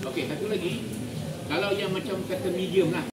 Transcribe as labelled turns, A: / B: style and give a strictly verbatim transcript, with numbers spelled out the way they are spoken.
A: Okey, satu lagi. Kalau yang macam kata medium lah.